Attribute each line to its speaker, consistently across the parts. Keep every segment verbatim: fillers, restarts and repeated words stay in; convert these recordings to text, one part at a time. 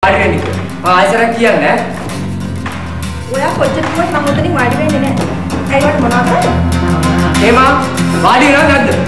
Speaker 1: වාඩි වෙන්න කියලා. මම ආයෙසරක් කියන්නේ නෑ.
Speaker 2: ඔයා කොච්චර කිව්වත් මම උතනින් වාඩි වෙන්නේ නෑ. ඇයි වට මොනවද කරන්නේ?
Speaker 1: හේමා වාඩි වෙනවද නැද්ද?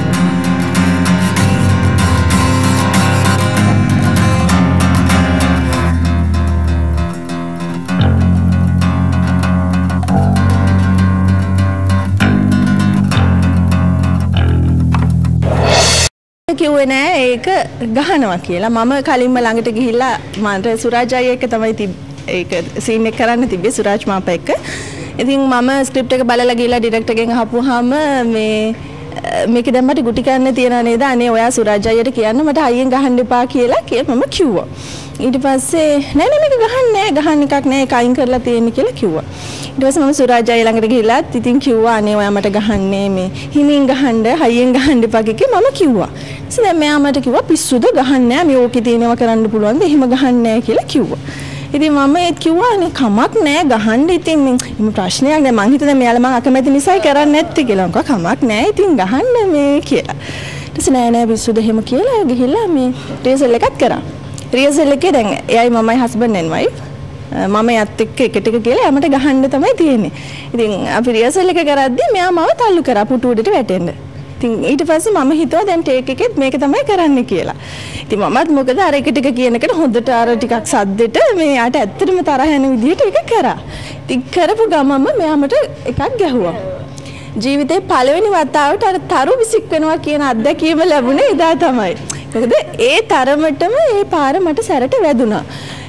Speaker 3: කිව්වේ නෑ ඒක ගහනවා කියලා. මම කලින්ම ළඟට ගිහිල්ලා මන්ට සුරාජ් අයියා එක්ක තමයි ඒක සීන් එක කරන්න තිබ්බේ සුරාජ් මාපා එක්ක. ඉතින් මම ස්ක්‍රිප්ට් එක බලලා ගිහිල්ලා ඩිරෙක්ටර්ගෙන් අහපුවාම මේ මේක දැන් මට ගුටි කන්න තියනවා නේද? අනේ ඔයා සුරාජ් අයියට කියන්න මට අයියෙන් ගහන්න එපා කියලා කියලා මම කිව්වා. ඊට පස්සේ නෑ නෑ මේක ගහන්නේ නෑ ගහන්න එකක් නෑ ඒක අයින් කරලා තියෙන්නේ කියලා කිව්වා. ඊට පස්සේ මම සුරාජ් අයියා ළඟට ගිහිල්ලා ඉතින් කිව්වා අනේ ඔයා මට ගහන්නේ මේ හිමින් ගහන්න හයියෙන් ගහන්න එපා කියලා මම කිව්වා. ඊට දැන් මෙයා මට කිව්වා පිස්සුද ගහන්නේ නෑ මේ ඕකේ තියෙනවා කරන්න පුළුවන්ද එහෙම ගහන්නේ නෑ කියලා කිව්වා. ඉතින් මම ඒත් කිව්වා අනේ කමක් නෑ ගහන්න ඉතින් මේ ප්‍රශ්නයක් නෑ මං හිතුවා මෙයාලා මං අකමැති නිසායි කරන්නේ නැත්තේ කියලා. මම කමක් නෑ ඉතින් ගහන්න මේ කියලා. ඊට පස්සේ නෑ නෑ පිස්සුද එහෙම කියලා ගිහිල්ලා මේ රියසල් එකත් කරා. රියසල් එකේ දැන් එයයි මමයි හස්බන්ඩ් ඇන්ඩ් වයිෆ් මම යත් එක්ක එකට එක කියලා යමට ගහන්න තමයි තියෙන්නේ. ඉතින් අපි රියසල් එක කරද්දී මෙයා මාව තල්ලු කරා පුටු උඩට වැටෙන්න. ඉතින් ඊට පස්සේ මම හිතුවා දැන් ටේක් එකෙත් මේක තමයි කරන්න කියලා. ඉතින් මමත් මොකද අර එක ටික කියනකට හොඳට අර ටිකක් සද්දෙට මෙයාට ඇත්තටම තරහ යන විදිහට ඒක කරා. ඉතින් කරපු ගමම මෙයා මට එකක් ගැහුවා. ජීවිතේ පළවෙනි වතාවට අර තරු විසික් වෙනවා කියන අත්දැකීම ලැබුණේ එදා තමයි. මොකද ඒ තරමටම ඒ පාර මට සැරට වැදුනා.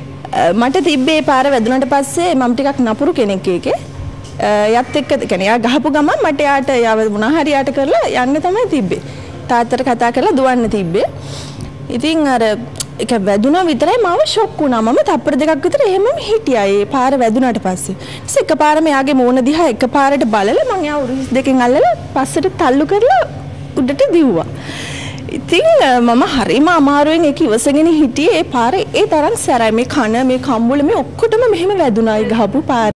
Speaker 3: මට තිබ්බේ පාර වැදුනට පස්සේ මම ටිකක් නපුරු කෙනෙක් ඒකේ. යත් එක්ක කියන්නේ යා ගහපු ගමන් මට යාට යාව මොනා හරි යාට කරලා යන්න තමයි තිබ්බේ. තාත්තට කතා කරලා දුවන්න තිබ්බේ. ඉතින් අර ඒක වැදුනා විතරයි මාව ෂොක් වුණා. මම තප්පර දෙකක් විතර එහෙමම හිටියා. ඒ පාර වැදුනාට පස්සේ. ඊට එකපාරම යාගේ මූණ දිහා එකපාරට බලලා මම යා උරුස් දෙකෙන් අල්ලලා පස්සට තල්ලු කරලා උඩට දිව්වා. ඉතින් මම හරිම අමාරුවෙන් ඒක ඉවසගෙන හිටියේ. ඒ පාරේ ඒ තරම් සැරයි මේ කන මේ කම්බුල මේ ඔක්කොටම මෙහෙම වැදුනායි ගහපු පාර.